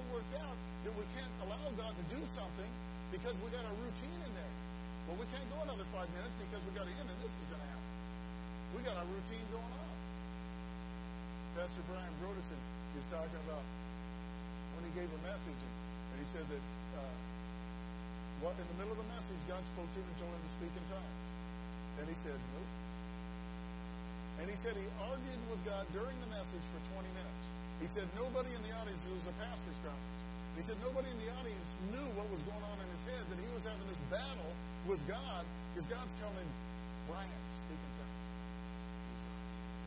worked out that we can't allow God to do something because we got a routine in there. Well, we can't go another 5 minutes because we got to end and this is going to happen. We got a routine going on. Pastor Brian Brodesson is talking about when he gave a message, and he said that in the middle of the message, God spoke to him and told him to speak in tongues. And he said, nope. And he said he argued with God during the message for 20 minutes. He said nobody in the audience, it was a pastor's conference. He said nobody in the audience knew what was going on in his head, that he was having this battle with God because God's telling him, Brian, speak in tongues. He's not.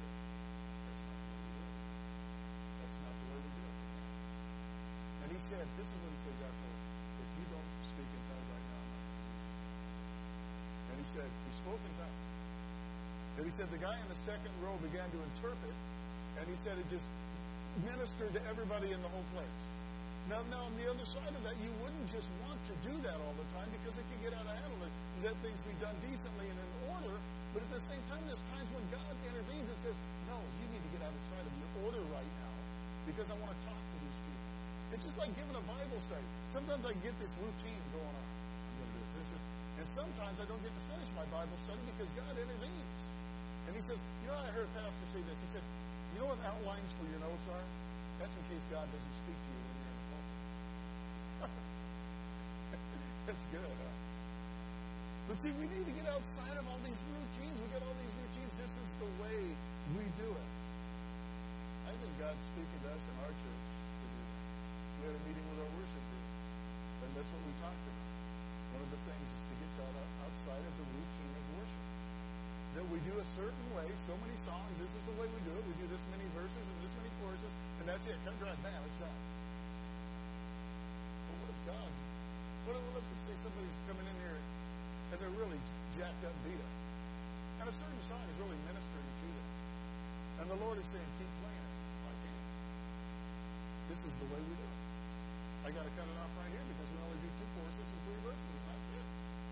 That's not the way we do it. And he said, this is what he said, God told him, if you don't speak in tongues right now, I'm not going to use you. And he said, he spoke in tongues. And he said the guy in the second row began to interpret, and he said it just ministered to everybody in the whole place. Now, on the other side of that, you wouldn't just want to do that all the time because it can get out of hand. Let things be done decently and in order, but at the same time, there's times when God intervenes and says, no, you need to get outside of your order right now because I want to talk to these people. It's just like giving a Bible study. Sometimes I get this routine going on. I'm going to do it. And sometimes I don't get to finish my Bible study because God intervenes. And he says, I heard a pastor say this. He said, you know what outlines for your notes are? That's in case God doesn't speak to you when you're in the pulpit. That's good, huh? But see, we need to get outside of all these routines. We got all these routines. This is the way we do it. I think God's speaking to us in our church to do that. We had a meeting with our worship group, and that's what we talked about. One of the things is to get outside of the routine of worship. That we do a certain way, so many songs, this is the way we do it. We do this many verses and this many choruses, and that's it. Cut, drive, bam, it's done. But what if God, let's just say somebody's coming in here and they're really jacked up beat up. And a certain song is really ministering to them. And the Lord is saying, keep playing it. I can't. This is the way we do it. I got to cut it off right here because we only do 2 choruses and 3 verses, and that's it.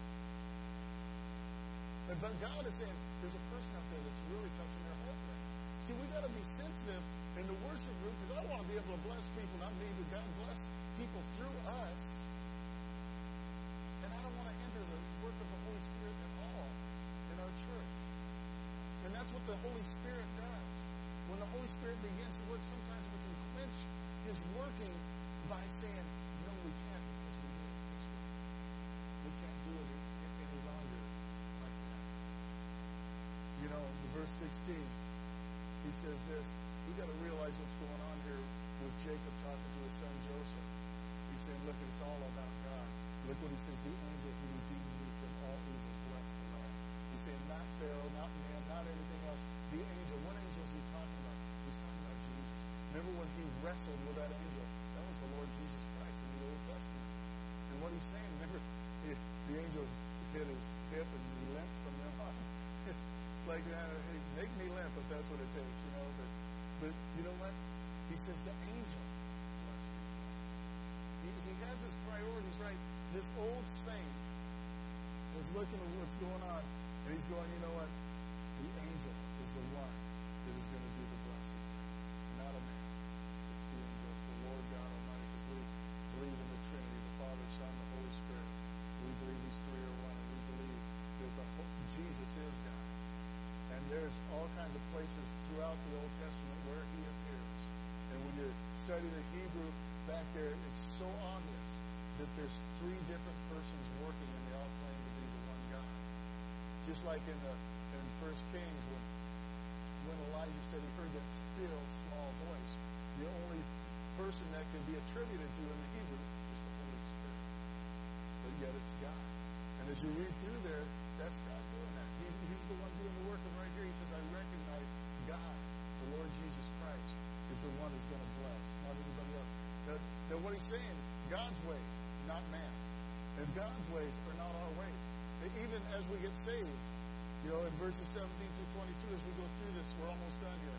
But God is saying, there's a person out there that's really touching their heart right now. See, we got to be sensitive in the worship group because I want to be able to bless people, not me, but God bless people through us. And I don't want to hinder the work of the Holy Spirit at all in our church. And that's what the Holy Spirit does. When the Holy Spirit begins to work, sometimes we can quench His working by saying, no, we can't because we do it this way. We can't do it any longer like that. Verse 16, he says this, we've got to realize what's going on here with Jacob talking to his son Joseph. He's saying, look, it's all about God. Look what he says, the angel who redeemed you from all evil, bless the last. He's saying, not Pharaoh, not man, not anything else. The angel, what angel is he talking about? He's talking about Jesus. Remember when he wrestled with that angel? That was the Lord Jesus Christ in the Old Testament. And what he's saying, remember, the angel hit his hip and he limped from then on. It's like, hey, make me limp if that's what it takes, But you know what? He says the angel blessed these lives. He has his priorities right. This old saint is looking at what's going on, and he's going, you know what? The angel is the one that is going to do the blessing. Not a man. It's the angel. It's the Lord God Almighty. Because we believe in the Trinity, the Father, Son, the Holy Spirit. We believe these 3 are one, and we believe that Jesus is God. And there's all kinds of places throughout the Old Testament where he appears. And when you study the Hebrew back there, it's so obvious that there's 3 different persons working and they all claim to be the one God. Just like in 1 Kings when Elijah said he heard that still small voice, the only person that can be attributed to in the Hebrew is the Holy Spirit. But yet it's God. And as you read through there, that's God doing that. He's the one doing the work. And right here he says, I recognize God, the Lord Jesus Christ, is the one who's going to bless, not anybody else. That what he's saying, God's way, not man. And God's ways are not our ways. Even as we get saved, in verses 17 through 22, as we go through this, we're almost done here.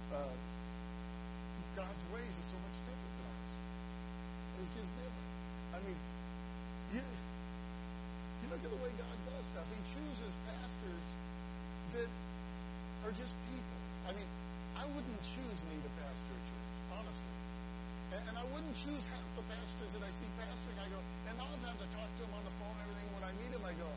God's ways are so much different than ours. It's just different. I mean, you look at the way God does stuff. He chooses pastors that are just people. I mean, I wouldn't choose me to pastor a church, honestly. And I wouldn't choose half the pastors that I see pastoring, I go, and a lot of times I talk to them on the phone and everything. When I meet them, I go,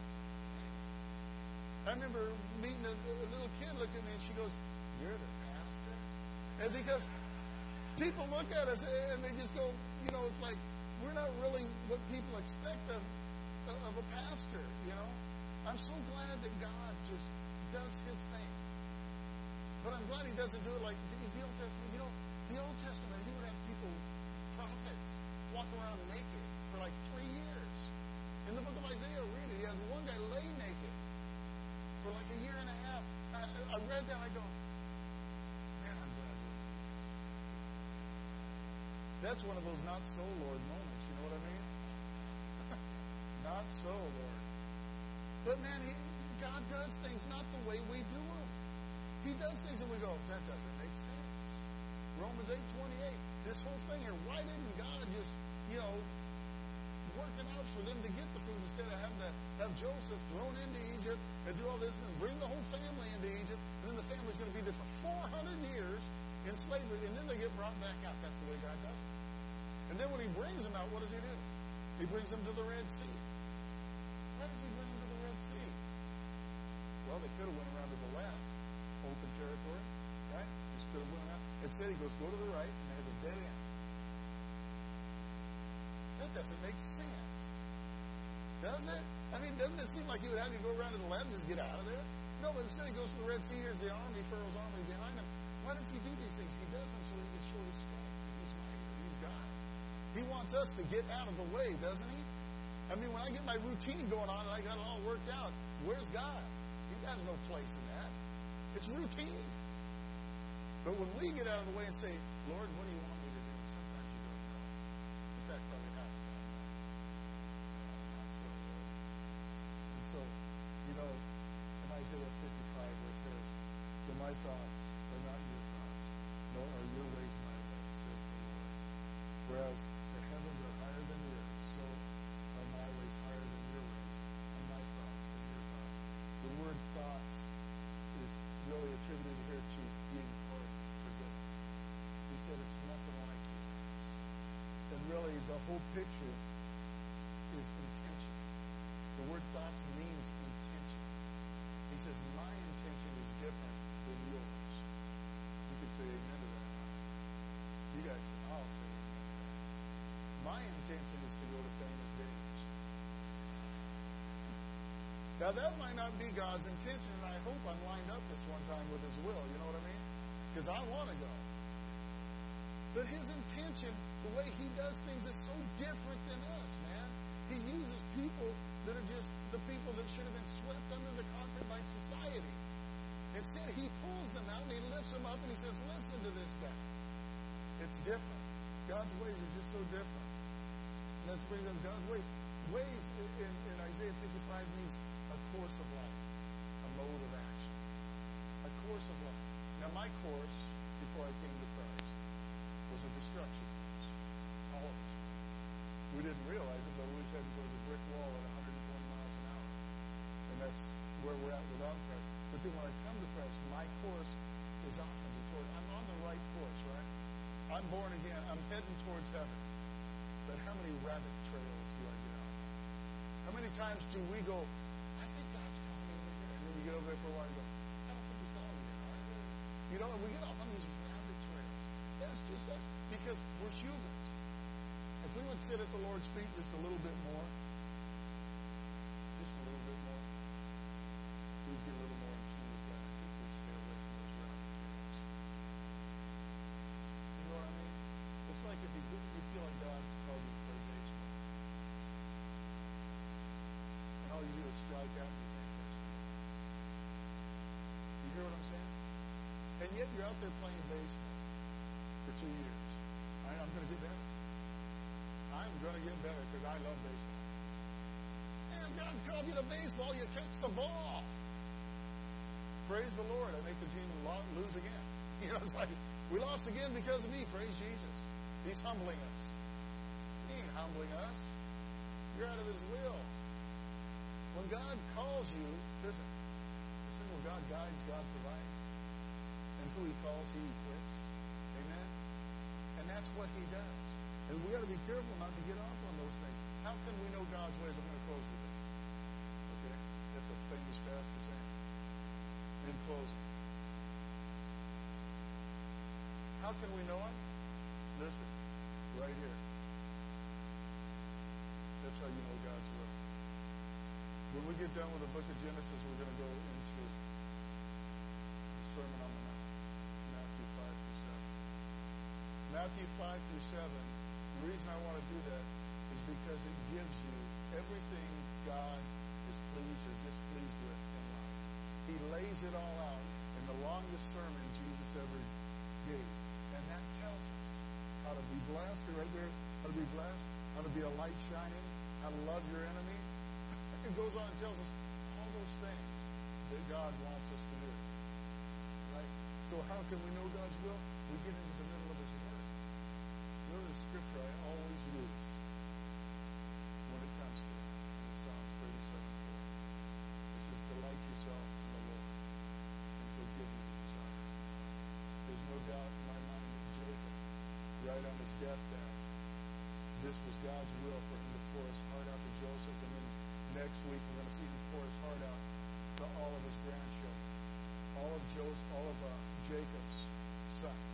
I remember meeting a little kid looked at me and she goes, "You're the pastor?" And because people look at us and they just go, you know, it's like we're not really what people expect of a pastor, you know. I'm so glad that God just does His thing. But I'm glad He doesn't do it like the Old Testament. You know, the Old Testament, He would have people, prophets, walk around naked for like 3 years. In the book of Isaiah, read it. He had one guy lay naked for like a year and a half. I read that, I go, man, I'm glad we're doing this. That's one of those not so, Lord moments. You know what I mean? Not so, Lord. But man, God does things not the way we do them. He does things and we go, that doesn't make sense. Romans 8:28. This whole thing here, why didn't God just, you know, work it out for them to get the food instead of having to have Joseph thrown into Egypt and do all this and then bring the whole family into Egypt, and then the family's going to be there for 400 years in slavery, and then they get brought back out. That's the way God does it. And then when He brings them out, what does He do? He brings them to the Red Sea. Why does He bring them to the Red Sea? Well, they could have went around to the left, open territory, right? Just could have went around. Instead, He goes, go to the right, and there's a dead end. That doesn't make sense. Does it? I mean, doesn't it seem like He would have you go around to the left and just get out of there? No, but instead He goes to the Red Sea. Here's the army, Pharaoh's army behind Him. Why does He do these things? He does them so He can show His strength. He's mighty. He's God. He wants us to get out of the way, doesn't He? I mean, when I get my routine going on and I got it all worked out, where's God? He has no place in that. It's routine. But when we get out of the way and say, Lord, what do you want me to do? Sometimes you don't know. In fact, probably half the time. Not so, Lord. And so, you know, in Isaiah 55 where it says, for my thoughts are not your thoughts, nor are your ways my ways, says the Lord. Whereas the heavens are higher than the earth, so are my ways higher than your ways, and my thoughts than your thoughts. The word thoughts is really attributed here to being forgiven. He said it's nothing like your thoughts. And really the whole picture is intention. The word thoughts means intention. He says my intention is different than yours. You can say amen to that. You guys, I'll say amen to that. My intention is to go to famous days. Now that might not be God's intention, and I hope I'm lined up this one time with His will, you know what I mean? Because I want to go. But His intention, the way He does things is so different than us, man. He uses people that are just the people that should have been swept under the carpet by society. Instead, He pulls them out and He lifts them up and He says, listen to this guy. It's different. God's ways are just so different. Let's bring them God's ways. Ways in Isaiah 55 means a course of life, a mode of action, a course of life. Now, my course before I came to Christ was a destruction course. All of us. We didn't realize it, but we just had to go to the brick wall at 120 miles an hour. And that's where we're at without Christ. But then when I come to Christ, my course is often toward, I'm on the right course, right? I'm born again. I'm heading towards heaven. But how many rabbit trails do I get on? How many times do we go, I think God's calling me over here. And then you get over there for a while and go, I don't think He's calling me there. You know, and we get off on these rabbit trails. That's just us. Because we're humans. If we would sit at the Lord's feet just a little bit more, we'd be a little more in tune with God. I think we'd stay away from those rabbit trails. You know what I mean? It's like if you feel like God's called you to play baseball. And all you do is strike out and you think that's true. You hear what I'm saying? And yet you're out there playing baseball for 2 years. I'm going to get better. I'm going to get better because I love baseball. And God's called you to baseball, you catch the ball. Praise the Lord. I make the team lose again. You know, it's like, we lost again because of me. Praise Jesus. He's humbling us. He ain't humbling us. You're out of His will. When God calls you, listen, the single God guides, God provides. And who He calls, He equips. Amen? And that's what He does. And we got to be careful not to get off on those things. How can we know God's ways? I'm going to close with it. Okay? That's a famous pastor saying. In closing. How can we know Him? Listen, right here. That's how you know God's will. When we get done with the book of Genesis, we're going to go into the Sermon on the Mount, Matthew 5 through 7. Matthew 5 through 7, the reason I want to do that is because it gives you everything God is pleased or displeased with in life. He lays it all out in the longest sermon Jesus ever gave. And that tells us how to be blessed, right there, how to be blessed, how to be a light shining, how to love your enemy. It goes on and tells us all those things that God wants us to do. Right? So how can we know God's will? We get into the middle of His Word. There's a scripture I always use when it comes to it. In Psalms 37:4. It says, delight yourself in the Lord, and He'll give you the desire. There's no doubt in my mind that Jacob, right on his deathbed, this was God's will for him to pour his heart out to Joseph, and then next week we're going to see him pour his heart out to all of his grandchildren, all of Jacob's sons,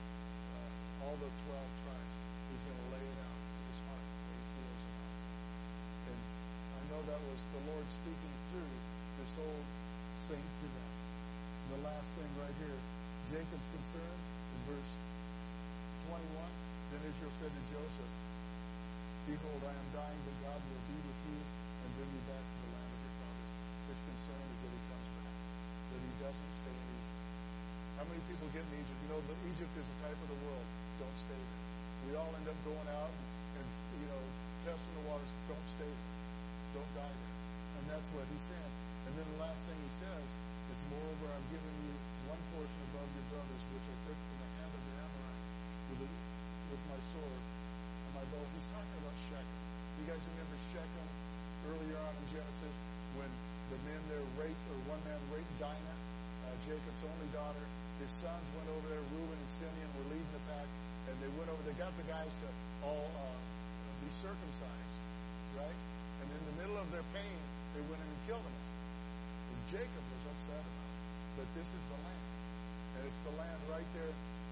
all the 12 tribes. He's going to lay it out in his heart the way he feels about it. And I know that was the Lord speaking through this old saint to them. And the last thing right here, Jacob's concern in verse 21. Then Israel said to Joseph, behold, I am dying, but God will be with you and bring you back to the land of your fathers. His concern is that he comes back, that he doesn't stay in Egypt. How many people get in Egypt? You know, Egypt is a type of the world. Don't stay there. We all end up going out and testing the waters. Don't stay there. Don't die there. And that's what he's saying. And then the last thing he says is, moreover, I'm giving you one portion above your brothers, which I took from the hand of the Amorite with my sword and my bow. He's talking about Shechem. You guys remember Shechem earlier on in Genesis when the men there one man raped Dinah, Jacob's only daughter. His sons went over there, Reuben and Simeon were leading the pack, and they went over, they got the guys to all be circumcised, right? And in the middle of their pain, they went in and killed them all. And Jacob was upset about it. But this is the land. And it's the land right there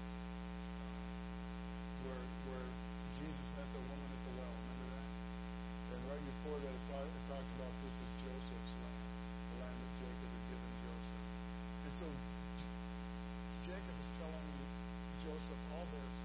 where Jesus met the woman at the well. Remember that? And right before that, it talked about this is Joseph's land, the land that Jacob had given Joseph. And so Jacob is telling Joseph all this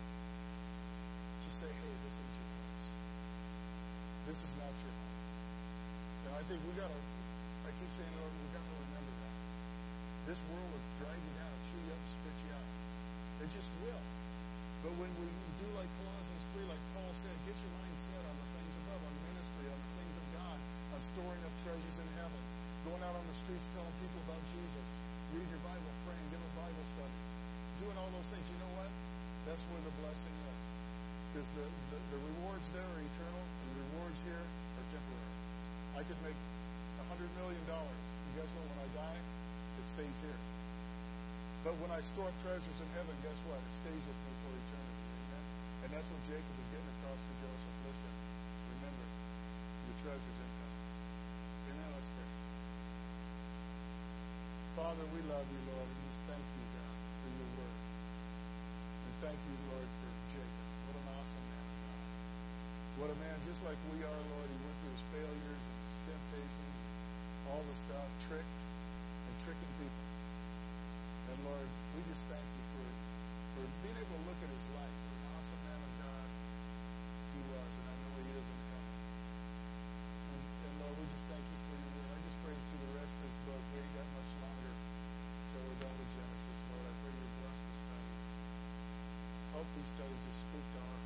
to say, hey, this ain't your place. This is not your home. And I think I keep saying, Lord, we've got to remember that. This world will drag you down, chew you up, spit you out. It just will. But when we do like Colossians 3, like Paul said, get your mind set on the things above, on ministry, on the things of God, on storing up treasures in heaven, going out on the streets telling people about Jesus, read your Bible, praying, giving Bible studies, doing all those things. You know what? That's where the blessing is. Because the rewards there are eternal, and the rewards here are temporary. I could make $100 million. And guess what? When I die, it stays here. But when I store up treasures in heaven, guess what? It stays with me for eternity. Amen? And that's what Jacob is getting across to Joseph. Listen, remember, your treasure's in heaven. Amen? Let's pray. Father, we love you, Lord, and just thank you, God, for your word. And thank you, Lord, for Jacob. What an awesome man of God. What a man, just like we are, Lord. He went through his failures and his temptations, all the stuff, tricking people. And Lord, we just thank you for being able to look at his life. What an awesome man of God he was, and I know he is in heaven. And Lord, we just thank you for your word. I just pray through the rest of this book. We ain't got much longer till we're done with Genesis. Lord, I pray you bless the studies. Help these studies to speak to our